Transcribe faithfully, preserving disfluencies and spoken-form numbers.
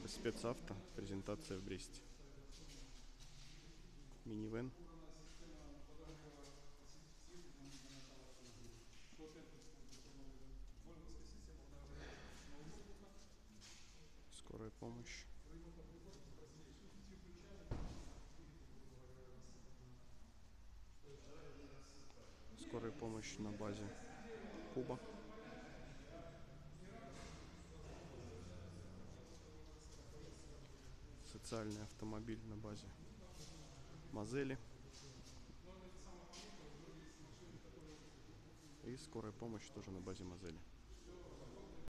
Спецавто, презентация в Бресте. Минивэн. Скорая помощь. Скорая помощь на базе Куба. Социальный автомобиль на базе Мозели. И скорая помощь тоже на базе Мозели.